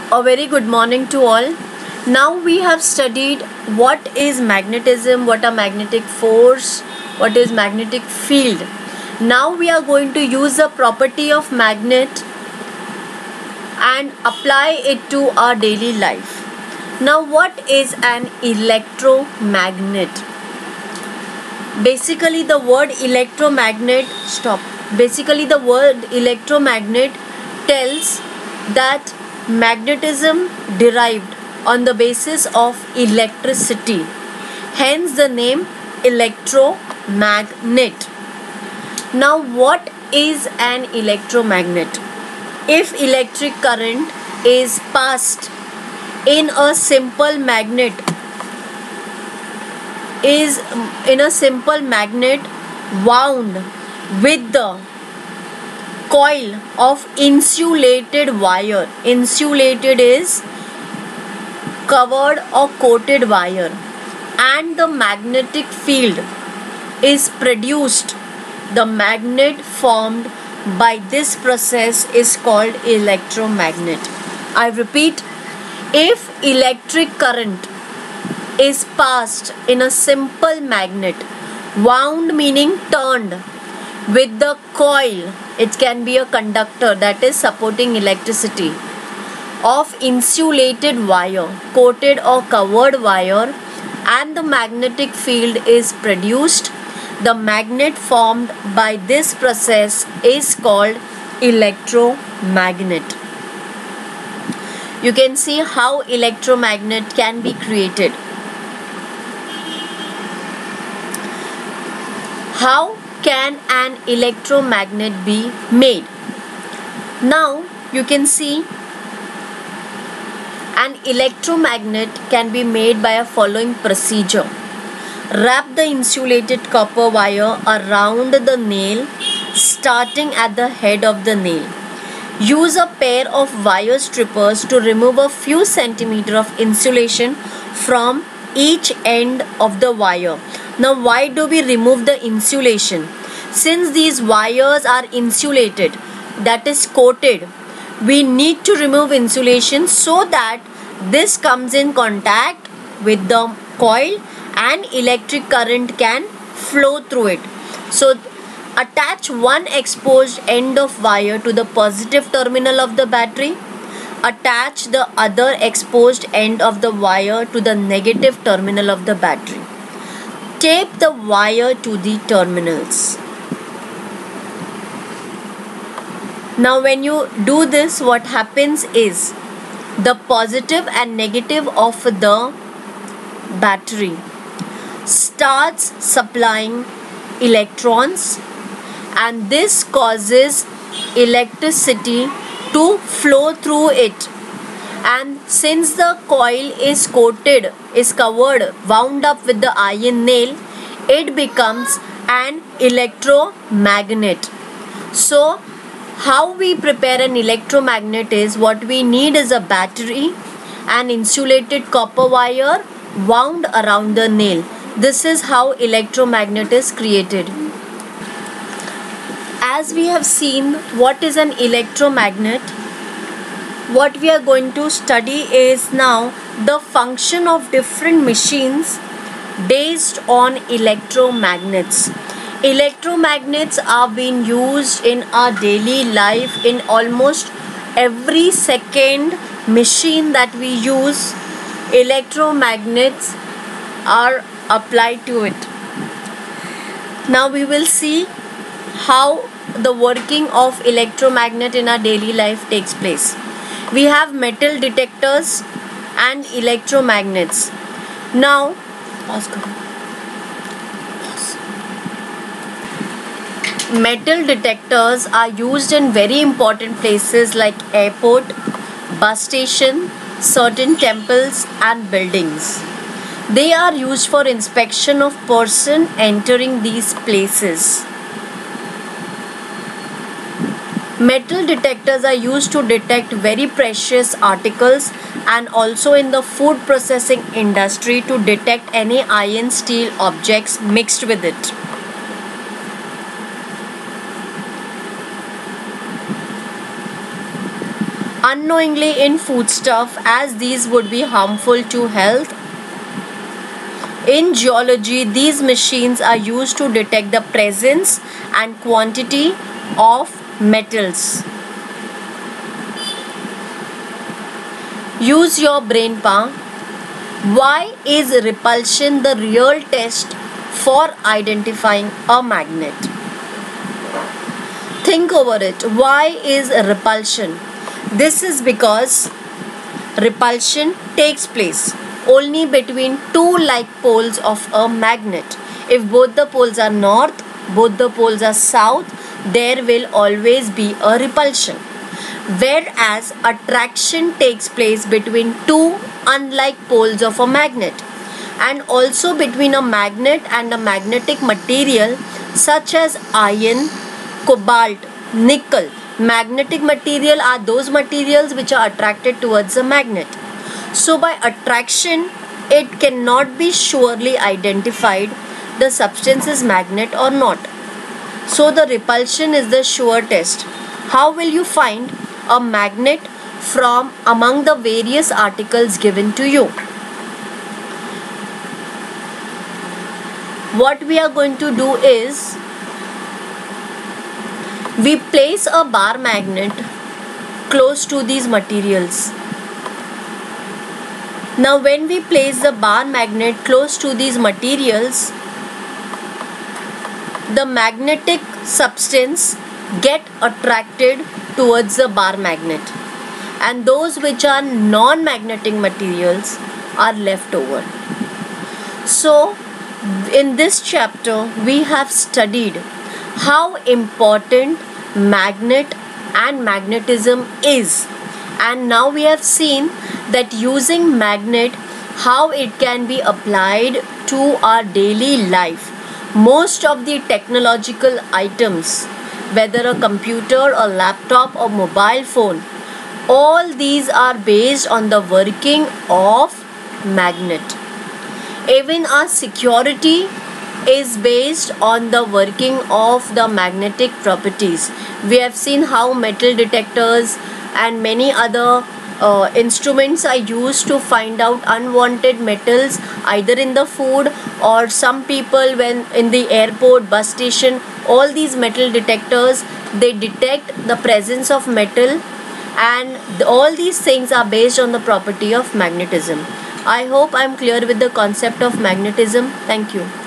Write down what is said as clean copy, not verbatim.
A very good morning to all. Now we have studied what is magnetism, what are magnetic force, what is magnetic field. Now we are going to use the property of magnet and apply it to our daily life. Now what is an electromagnet? Basically the word electromagnet tells that magnetism derived on the basis of electricity, hence the name electromagnet. Now what is an electromagnet? If electric current is passed in a simple magnet wound with the coil of insulated wire. Insulated is covered or coated wire, and the magnetic field is produced. The magnet formed by this process is called electromagnet. I repeat, if electric current is passed in a simple magnet, wound meaning turned, with the coil, it can be a conductor that is supporting electricity, of insulated wire, coated or covered wire, and the magnetic field is produced. The magnet formed by this process is called electromagnet. You can see how electromagnet can be created. How can an electromagnet be made? Now you can see an electromagnet can be made by a following procedure. Wrap the insulated copper wire around the nail starting at the head of the nail. Use a pair of wire strippers to remove a few centimeters of insulation from each end of the wire. Now why do we remove the insulation? Since these wires are insulated, that is coated, we need to remove insulation so that this comes in contact with the coil and electric current can flow through it. So attach one exposed end of wire to the positive terminal of the battery. Attach the other exposed end of the wire to the negative terminal of the battery. Tape the wire to the terminals. Now when you do this, what happens is the positive and negative of the battery starts supplying electrons, and this causes electricity to flow through it. And since the coil is covered, wound up with the iron nail, it becomes an electromagnet. So how we prepare an electromagnet is, what we need is a battery, an insulated copper wire wound around the nail. This is how electromagnet is created. As we have seen what is an electromagnet, what we are going to study is now the function of different machines based on electromagnets. Electromagnets are being used in our daily life. In almost every second machine that we use, electromagnets are applied to it. Now we will see how the working of electromagnet in our daily life takes place. We have metal detectors and electromagnets. Now metal detectors are used in very important places like airport, bus station, certain temples and buildings. They are used for inspection of person entering these places. Metal detectors are used to detect very precious articles, and also in the food processing industry to detect any iron steel objects mixed with it. unknowingly in foodstuff, as these would be harmful to health. In geology, these machines are used to detect the presence and quantity of metals. Use your brain power. Why is repulsion the real test for identifying a magnet? Think over it. Why is repulsion? This is because repulsion takes place only between two like poles of a magnet. If both the poles are north, both the poles are south, there will always be a repulsion. Whereas attraction takes place between two unlike poles of a magnet, and also between a magnet and a magnetic material such as iron, cobalt, nickel. Magnetic material are those materials which are attracted towards a magnet. So by attraction, it cannot be surely identified the substance is magnet or not. So the repulsion is the sure test. How will you find a magnet from among the various articles given to you? What we are going to do is, we place a bar magnet close to these materials. Now when we place the bar magnet close to these materials, the magnetic substance get attracted towards the bar magnet, and those which are non-magnetic materials are left over. So in this chapter we have studied how important magnet and magnetism is, and now we have seen that using magnet, how it can be applied to our daily life. Most of the technological items, whether a computer, a laptop or mobile phone, all these are based on the working of magnet. Even our security is based on the working of the magnetic properties. We have seen how metal detectors and many other instruments are used to find out unwanted metals either in the food, or some people when in the airport, bus station, all these metal detectors, they detect the presence of metal, and all these things are based on the property of magnetism. I hope I am clear with the concept of magnetism. Thank you.